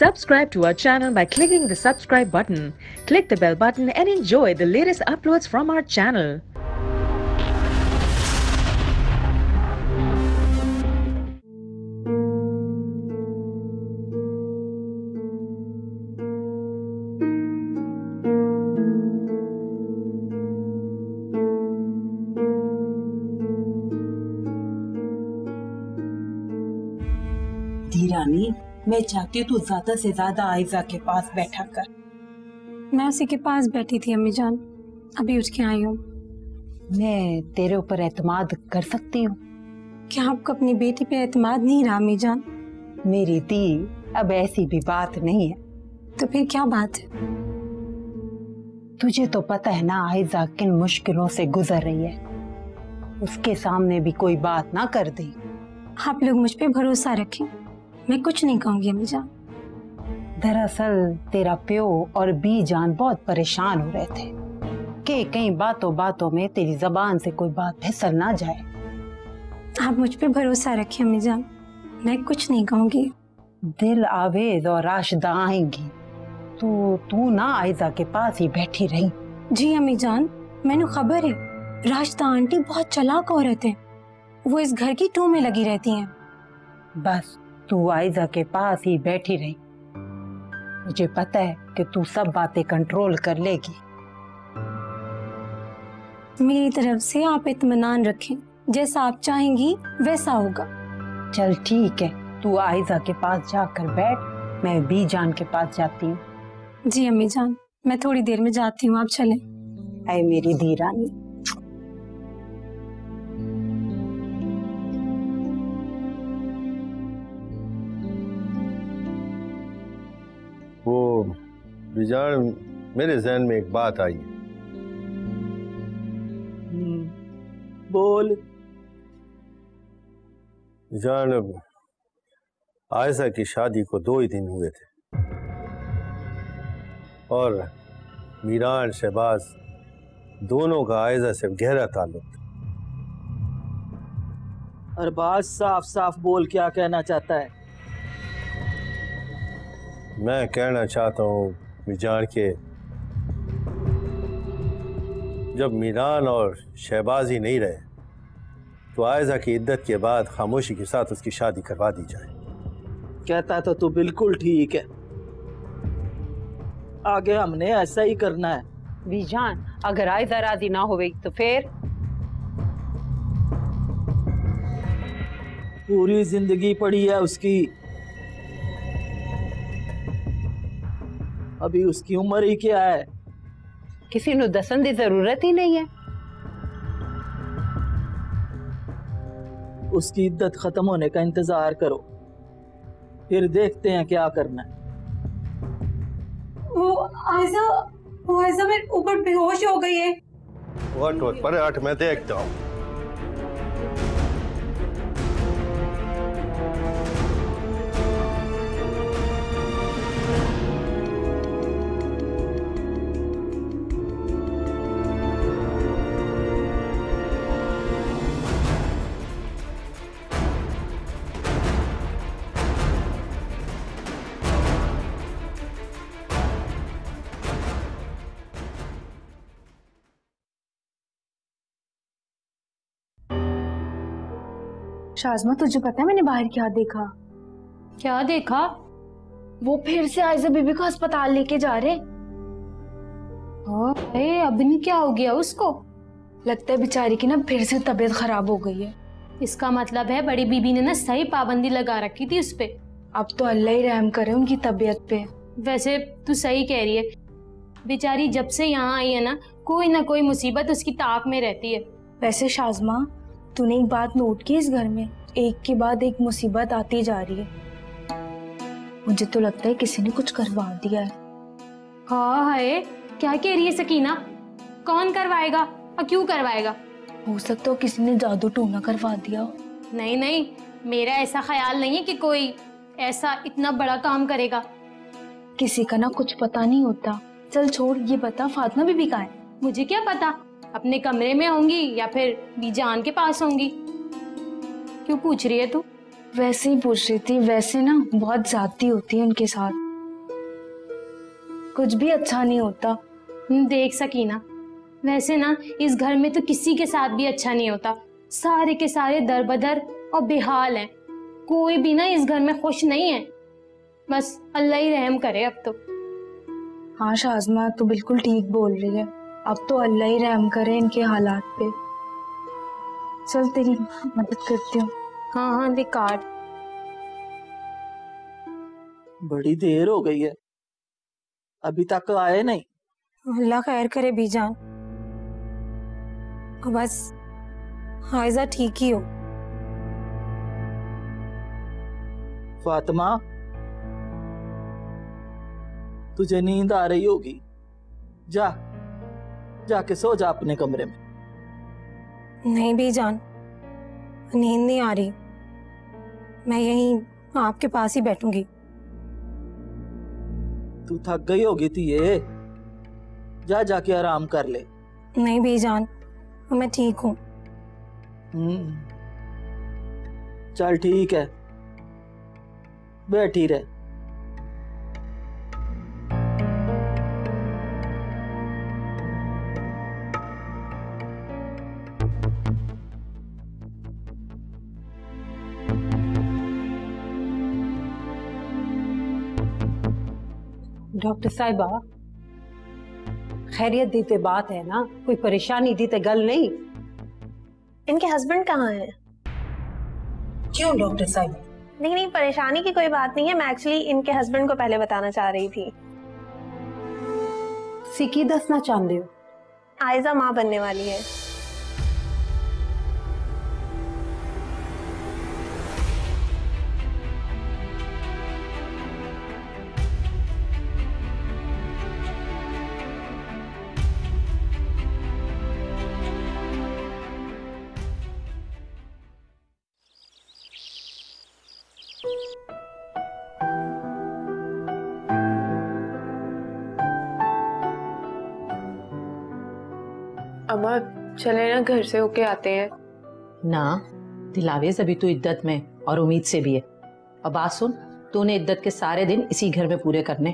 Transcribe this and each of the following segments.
Subscribe to our channel by clicking the subscribe button. Click the bell button and enjoy the latest uploads from our channel. रानी, मैं चाहती हूँ तू ज्यादा से ज्यादा आयजा के पास बैठा कर। मैं उसी के पास बैठी थी अम्मी जान, अभी उठ के आई हूँ। मैं तेरे ऊपर एतमाद कर सकती हूँ? क्या आपको अपनी बेटी पे एतमाद नहीं रहा अम्मी जान? मेरी दी, अब ऐसी भी बात नहीं है। तो फिर क्या बात है? तुझे तो पता है ना आयजा किन मुश्किलों से गुजर रही है, उसके सामने भी कोई बात ना कर दी। आप लोग मुझ पे भरोसा रखें, मैं कुछ नहीं कहूंगी अम्मी जान। दरअसल तेरा प्यो और बी जान बहुत परेशान हो रहे थे कि कहीं बातों बातों में तेरी जबान से कोई बात फिसल ना जाए। आप मुझ पे भरोसा रखें अम्मी जान, मैं कुछ नहीं कहूंगी। दिल आवेज और राशिदा आएंगी तो तू ना आयजा के पास ही बैठी रही। जी अम्मी जान, मैंने खबर है राशिदा आंटी बहुत चालाक औरत है, वो इस घर की टू में लगी रहती हैं। बस तू आयजा के पास ही बैठी रही, मुझे पता है कि तू सब बातें कंट्रोल कर लेगी। मेरी तरफ से आप इत्मीनान रखें, जैसा आप चाहेंगी वैसा होगा। चल ठीक है, तू आयजा के पास जाकर बैठ, मैं बी जान के पास जाती हूँ। जी अम्मी जान, मैं थोड़ी देर में जाती हूँ, आप चलें। ऐ मेरी धी रानी। वो बिजान, मेरे जहन में एक बात आई। बोल। बिजान, आयशा की शादी को 2 ही दिन हुए थे और मीरान शहबाज दोनों का आयशा से गहरा ताल्लुक था। अरबाज, साफ साफ बोल, क्या कहना चाहता है? मैं कहना चाहता हूँ मिजान के जब मीरान और शहबाज ही नहीं रहे तो आयजा की इद्दत के बाद खामोशी के साथ उसकी शादी करवा दी जाए। कहता तो तू बिल्कुल ठीक है, आगे हमने ऐसा ही करना है। बीजान, अगर आयजा राजी ना होगी तो फिर पूरी जिंदगी पड़ी है उसकी, अभी उसकी उम्र ही क्या है? किसी ਨੂੰ ਦੱਸਣ ਦੀ जरूरत ही नहीं है। उसकी इद्दत खत्म होने का इंतजार करो, फिर देखते हैं क्या करना है। वो आयजा मेरे ऊपर बेहोश हो गई है। वट पर हट, मैं देखता हूँ। शाज़मा, तुझे पता है मैंने बाहर क्या देखा? क्या देखा? वो फिर से आयजा बीबी को अस्पताल लेके जा रहे। अरे अबनी, क्या हो गया उसको? लगता है बेचारी की ना फिर से तबीयत खराब हो गई है। इसका मतलब है बड़ी बीबी ने ना सही पाबंदी लगा रखी थी उस पे। अब तो अल्लाह ही रहम करे उनकी तबीयत पे। वैसे तू सही कह रही है, बेचारी जब से यहाँ आई है ना कोई मुसीबत उसकी ताक में रहती है। वैसे शाज़मा, तूने एक बात नोट की, इस घर में एक के बाद एक मुसीबत आती जा रही है। मुझे तो लगता है किसी ने कुछ करवा दिया है। हाँ है, क्या कह रही है सकीना? कौन करवाएगा और क्यों करवाएगा? हो सकता है किसी ने जादू टोना करवा दिया हो। नहीं नहीं, मेरा ऐसा ख्याल नहीं है कि कोई ऐसा इतना बड़ा काम करेगा। किसी का ना कुछ पता नहीं होता। चल छोड़, ये बता फातिमा बीबी कहाँ है? मुझे क्या पता, अपने कमरे में होंगी या फिर बीजान के पास होंगी। क्यों पूछ रही है तू? वैसे ही पूछ रही थी। वैसे ना बहुत ज्यादती होती है उनके साथ। कुछ भी अच्छा नहीं होता। देख सकीना, वैसे ना इस घर में तो किसी के साथ भी अच्छा नहीं होता। सारे के सारे दरबदर और बेहाल हैं। कोई भी ना इस घर में खुश नहीं है। बस अल्लाह ही रहम करे अब तो। हाँ शाज़मा, तू बिल्कुल ठीक बोल रही है। अब तो अल्लाह ही रहम करे इनके हालात पे। चल तेरी मदद करती हूँ। हाँ हाँ बेकार। बड़ी देर हो गई है, अभी तक आए नहीं। अल्लाह खैर करे बीजान, बस आयजा ठीक ही हो। फातिमा, तुझे नींद आ रही होगी, जाके सो जा अपने कमरे में। नहीं बीजान, नींद नहीं आ रही, मैं यहीं आपके पास ही बैठूंगी। तू थक गई होगी थी ये, जाके आराम कर ले। नहीं बीजान, मैं ठीक हूँ। चल ठीक है, बैठी रह। डॉक्टर साहिबा, खैरियत दी ते बात है ना, कोई परेशानी दी ते गल नहीं। इनके हस्बैंड कहाँ हैं? क्यों डॉक्टर साहिबा? नहीं, परेशानी की कोई बात नहीं है। मैं एक्चुअली इनके हस्बैंड को पहले बताना चाह रही थी। सिकी दसना चाहते हो? आयजा माँ बनने वाली है। अम्मा चले ना, घर से होके आते हैं। ना दिलावेज, अभी तो इद्दत में और उम्मीद से भी है। अब बात सुन, तूने इद्दत के सारे दिन इसी घर में पूरे करने।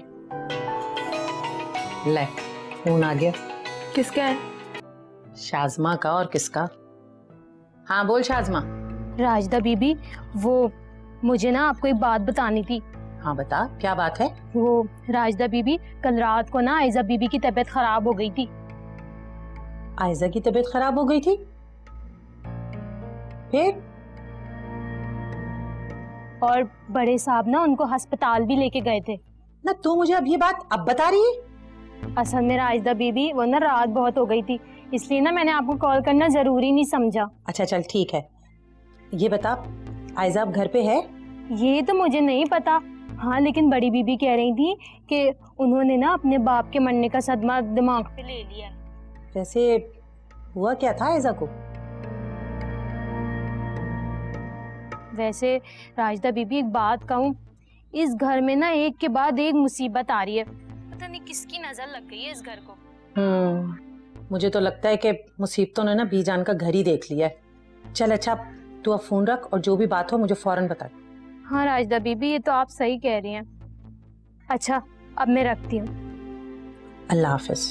ले फोन आ गया। किसका है? शाज़मा का। और किसका? हाँ बोल शाज़मा। राजदा बीबी, वो मुझे ना आपको एक बात बतानी थी। हाँ बता, क्या बात है? वो राजदा बीबी, कल रात को ना आयजा बीबी की तबीयत खराब हो गई थी। आयजा की तबीयत खराब हो गई थी? फिर? और बड़े साहब ना उनको अस्पताल भी लेके गए थे। ना तू मुझे अब ये बात अब बता रही है? असल में राजदा बीबी, वो ना रात बहुत हो गई थी, इसलिए ना मैंने आपको कॉल करना जरूरी नहीं समझा। अच्छा चल ठीक है, ये बता आयजा अब घर पे है? ये तो मुझे नहीं पता। हाँ लेकिन बड़ी बीबी कह रही थी कि उन्होंने ना अपने बाप के मरने का सदमा दिमाग पे ले लिया। वैसे हुआ क्या था आयजा को? वैसे राजदा बीबी, एक बात कहूँ, इस घर में ना एक के बाद एक मुसीबत आ रही है। पता नहीं किसकी नजर लग गई है इस घर को। मुझे तो लगता है कि मुसीबतों ने ना बीजान का घर ही देख लिया है। चल अच्छा, तू अब फोन रख और जो भी बात हो मुझे फौरन बता। हाँ राजदा बीबी, ये तो आप सही कह रही हैं। अच्छा अब मैं रखती हूँ। अल्लाह हाफिज।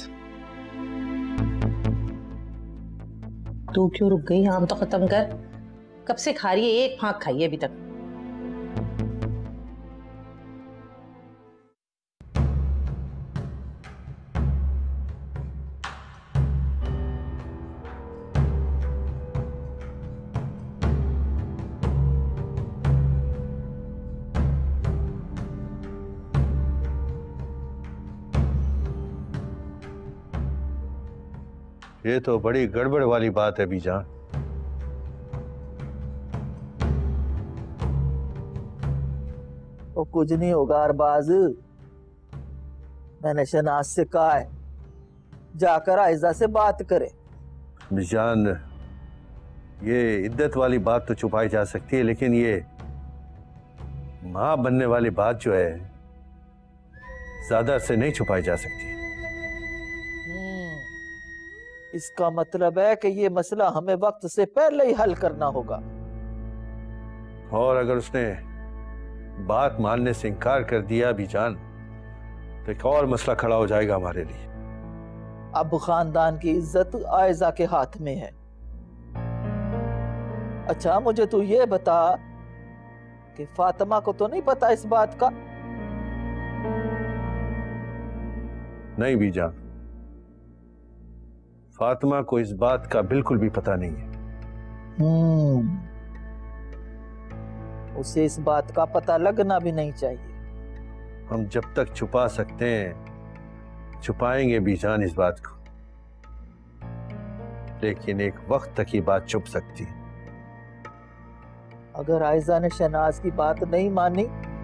तू क्यों रुक गई? आम तो खत्म कर, कब से खा रही है? एक फांक खाई है अभी तक। ये तो बड़ी गड़बड़ वाली बात है बीजान। वो कुछ नहीं होगा अरबाज, मैंने शनाज से कहा है जाकर आयजा से बात करे। बीजान, ये इद्दत वाली बात तो छुपाई जा सकती है, लेकिन ये माँ बनने वाली बात जो है ज्यादा से नहीं छुपाई जा सकती। इसका मतलब है कि ये मसला हमें वक्त से पहले ही हल करना होगा। और अगर उसने बात मानने से इनकार कर दिया बीजान, तो एक और मसला खड़ा हो जाएगा हमारे लिए। अब खानदान की इज्जत आयजा के हाथ में है। अच्छा मुझे तू ये बता कि फातिमा को तो नहीं पता इस बात का? नहीं बीजान, फातिमा को इस बात का बिल्कुल भी पता नहीं है। उसे इस बात का पता लगना भी नहीं चाहिए। हम जब तक छुपा सकते हैं छुपाएंगे बीजान इस बात को, लेकिन एक वक्त तक ही बात छुप सकती है। अगर आयजा ने शहनाज की बात नहीं मानी,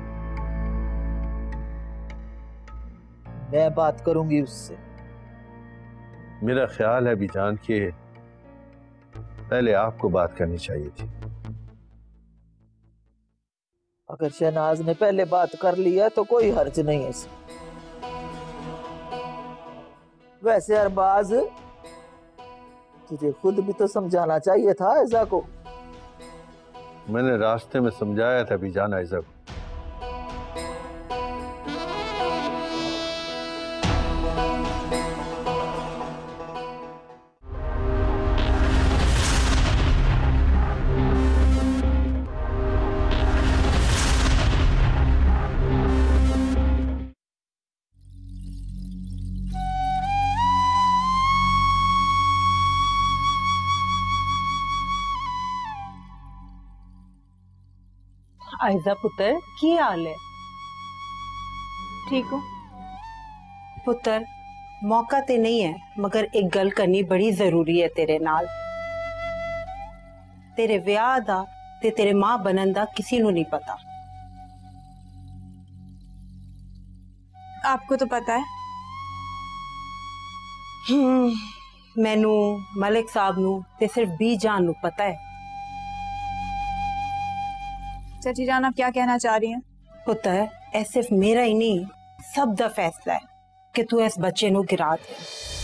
मैं बात करूंगी उससे। मेरा ख्याल है बीजान कि पहले आपको बात करनी चाहिए थी। अगर शहनाज ने पहले बात कर लिया तो कोई हर्ज नहीं है इसमें। वैसे अरबाज, तुझे खुद भी तो समझाना चाहिए था आयजा को। मैंने रास्ते में समझाया था बीजान आयजा को। आयजा पुत्र की हाल है? ठीक हो? पुत्र मौका ते नहीं है, मगर एक गल करनी बड़ी जरूरी है तेरे नाल। तेरे विआह दा ते तेरे मां बनन दा किसी नू नहीं पता। आपको तो पता है। मैनू, मलिक साहब नू ते सिर्फ बी जान नू पता है। चाची जान, आप क्या कहना चाह रही हैं? पुत्र ऐ सिर्फ मेरा ही नहीं, सब दा फैसला है कि तू इस बच्चे नू गिरा दे।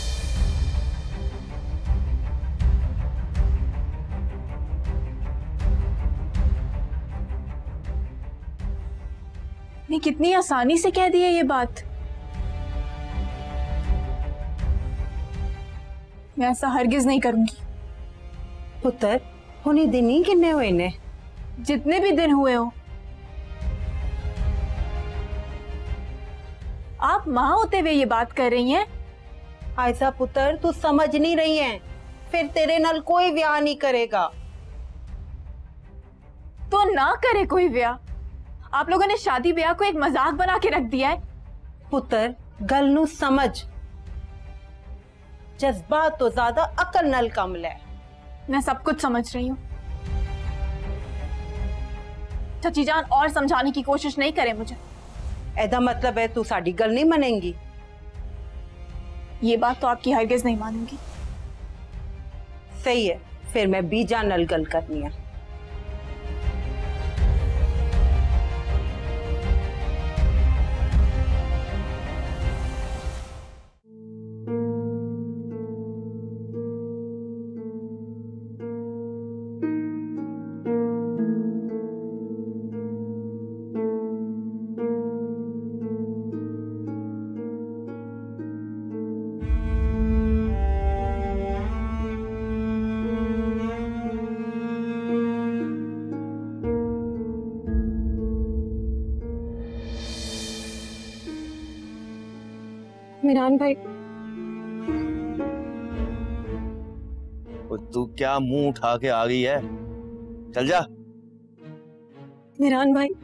नहीं, कितनी आसानी से कह दी है ये बात। मैं ऐसा हरगिज नहीं करूंगी। पुत्र हुनी दिन ही किन्ने हुए ने? जितने भी दिन हुए हो। आप मां होते हुए ये बात कर रही हैं? आयजा पुत्र तू समझ नहीं रही है, फिर तेरे नाल कोई ब्याह नहीं करेगा। तो ना करे कोई ब्याह। आप लोगों ने शादी ब्याह को एक मजाक बना के रख दिया है। पुत्र गल नू समझ, जज्बात तो ज्यादा अकल नाल कम ले। मैं सब कुछ समझ रही हूँ। चाची जान और समझाने की कोशिश नहीं करें मुझे। ऐदा मतलब है तू साडी गल नहीं मानेंगी? ये बात तो आपकी हरगिज नहीं मानूंगी। सही है, फिर मैं बीजा नाल गल करनी है। मिरान भाई, तू क्या मुंह उठा के आ गई है? चल जा। मिरान भाई,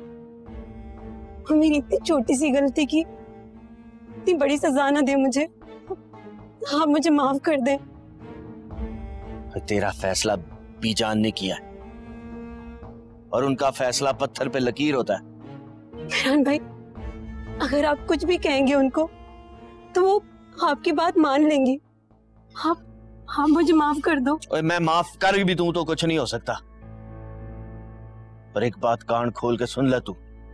मेरी इतनी छोटी सी गलती की इतनी बड़ी सजा ना दे मुझे। आप मुझे माफ कर दे। तेरा फैसला बीजान ने किया है और उनका फैसला पत्थर पे लकीर होता है। मिरान भाई, अगर आप कुछ भी कहेंगे उनको तो वो आपकी बात मान लेंगी। आप मुझे माफ कर दो। और मैं माफ कर भी दूं तो कुछ नहीं हो सकता, पर एक बात कान खोल के सुन ले तू।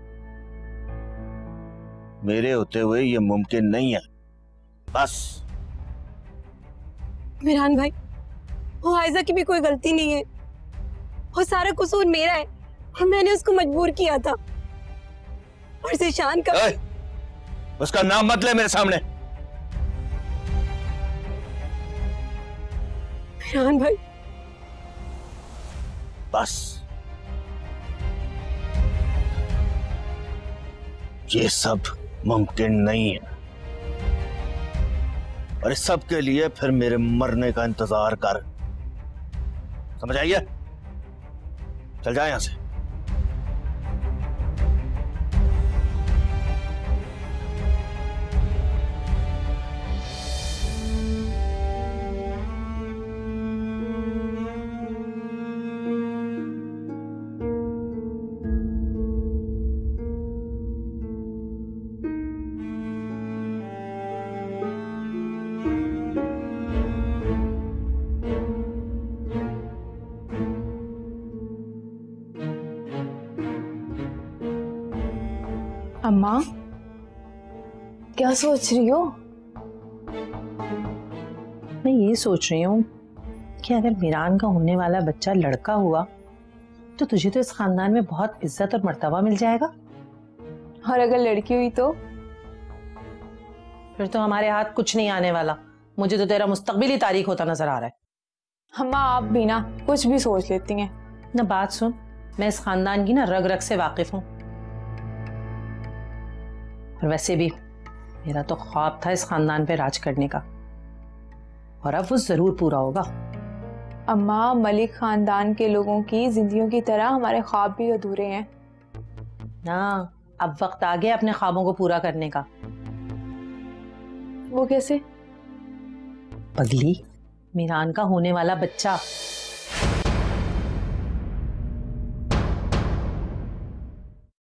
मेरे होते हुए ये मुमकिन नहीं है, बस। मिरान भाई, वो आयजा की भी कोई गलती नहीं है। वो सारा कसूर मेरा है और मैंने उसको मजबूर किया था। और ज़ीशान का उसका नाम मत ले मेरे सामने। फरहान भाई, बस ये सब मुमकिन नहीं है, और इस सब के लिए फिर मेरे मरने का इंतजार कर। समझ आइए? चल जाए यहां से। अम्मा, क्या सोच रही हो? मैं ये सोच रही हूँ कि अगर मीरान का होने वाला बच्चा लड़का हुआ तो तुझे तो इस खानदान में बहुत इज्जत और मर्तबा मिल जाएगा, और अगर लड़की हुई तो? फिर तो हमारे हाथ कुछ नहीं आने वाला। मुझे तो तेरा मुस्तकबिल ही तारीख होता नजर आ रहा है। अम्मा, आप भी ना कुछ भी सोच लेती हैं। ना बात सुन, मैं इस खानदान की ना रग रग से वाकिफ हूँ, और वैसे भी मेरा तो ख्वाब था इस खानदान पे राज करने का, और अब वो जरूर पूरा होगा। अम्मा, मलिक खानदान के लोगों की जिंदगियों की तरह हमारे ख्वाब भी अधूरे हैं ना। अब वक्त आ गया अपने ख्वाबों को पूरा करने का। वो कैसे? पगली, मीरान का होने वाला बच्चा